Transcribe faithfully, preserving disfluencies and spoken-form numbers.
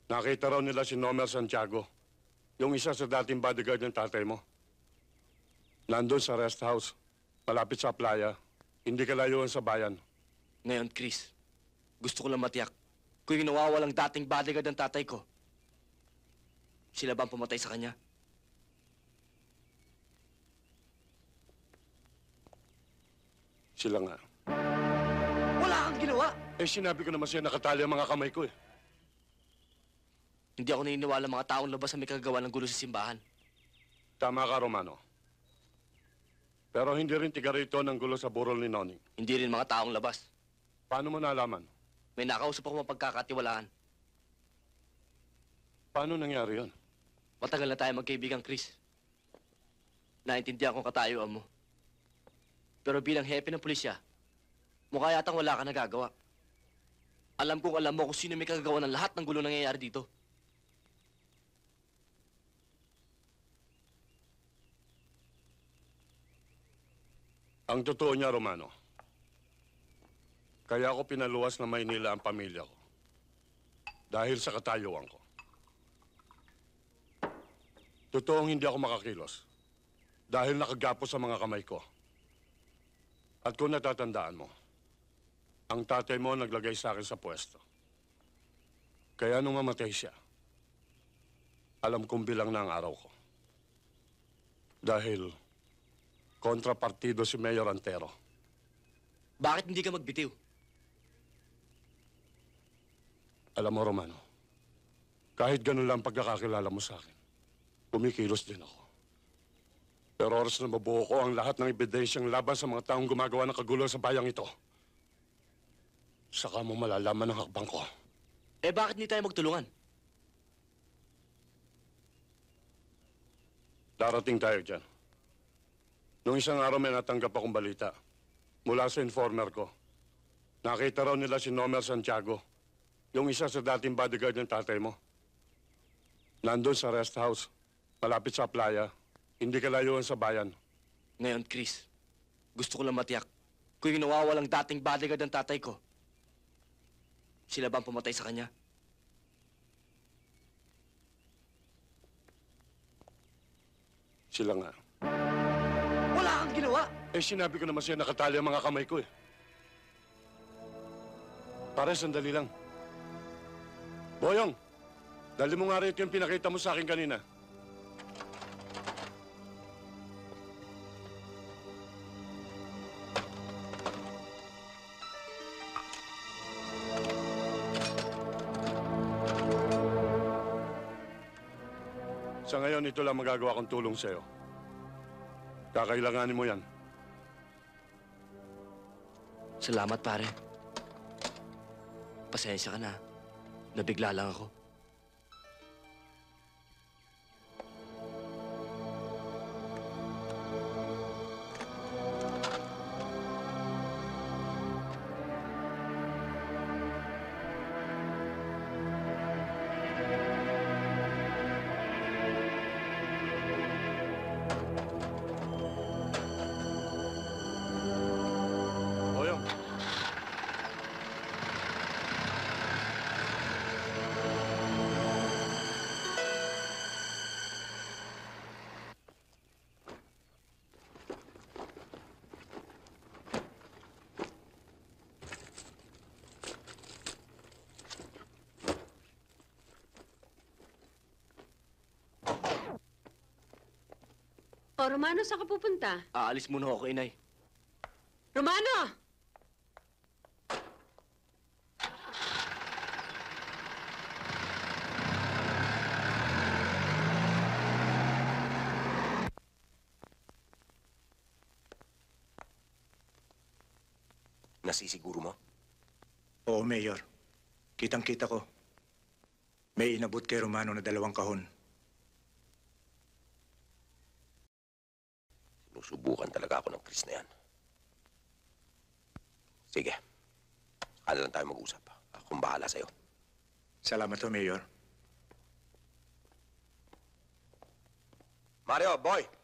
Nakita raw nila si Nomer Santiago, yung isa sa dating bodyguard ng tatay mo. Nandun sa rest house, malapit sa playa, hindi kalayuan sa bayan. Ngayon, Chris, gusto ko lang matiyak kung yung nawawalang dating bodyguard ng tatay ko, sila ba ang pumatay sa kanya? Sila nga. Wala kang ginawa! Eh, sinabi ko naman siya nakatali ang mga kamay ko eh. Hindi ako naniniwala mga taong labas na may kagawa ng gulo sa simbahan. Tama ka, Romano. Pero hindi rin tiga rito ng gulo sa burol ni Noning. Hindi rin mga taong labas. Paano mo nalaman? May nakausap ako mapagkakatiwalaan. Paano nangyari yun? Matagal na tayo magkaibigan, Chris. Naintindihan kong katayuan mo. Pero bilang hepe ng pulisya, mukha yatang wala ka nagagawa. Alam kong alam mo kung sino may kagagawa ng lahat ng gulo nangyayari dito. Ang totoo niya, Romano, kaya ako pinaluwas na Maynila ang pamilya ko. Dahil sa katayuan ko. Totoong hindi ako makakilos. Dahil nakagapos sa mga kamay ko. At kung natatandaan mo, ang tatay mo naglagay sa akin sa pwesto. Kaya nung mamatay siya, alam kong bilang na ang araw ko. Dahil kontrapartido si Mayor Antero. Bakit hindi ka magbitiw? Alam mo, Romano, kahit ganun lang pagkakakilala mo sa akin, kumikilos din ako. Pero oras na mabuo ko ang lahat ng ebidensyang laban sa mga taong gumagawa ng kagulo sa bayang ito, saka mo malalaman ang hakbang ko. Eh bakit hindi tayo magtulungan? Darating tayo dyan. Noong isang araw may natanggap akong balita mula sa informer ko. Nakita raw nila si Nomer Santiago, yung isa sa dating bodyguard ng tatay mo. Nandun sa rest house, malapit sa playa, hindi kalayuan sa bayan. Ngayon, Chris, gusto ko lang matiyak kung yung nawawalang dating bodyguard ng tatay ko, sila ba ang pumatay sa kanya? Sila nga. Wala kang ginawa! Eh, sinabi ko naman siya nakatali ang mga kamay ko eh. Pare, sandali lang. Boyong, dali mo nga rin ito yung pinakita mo sa akin kanina. Sa ngayon, ito lang magagawa kong tulong sa'yo. Kakailanganin mo yan. Salamat, pare. Pasensya ka na. Nabigla lang ako. Boyong. O, Romano, saan ka pupunta? Aalis muna ako, inay. Romano! Nasisiguro mo? Oo, Mayor. Kitang-kita ko. May inabot kay Romano na dalawang kahon. Sinusubukan talaga ako ng Chris na yan. Sige. Ano lang tayo mag-usap. Akong bahala sa'yo. Salamat ho, Mayor. Mario, boy!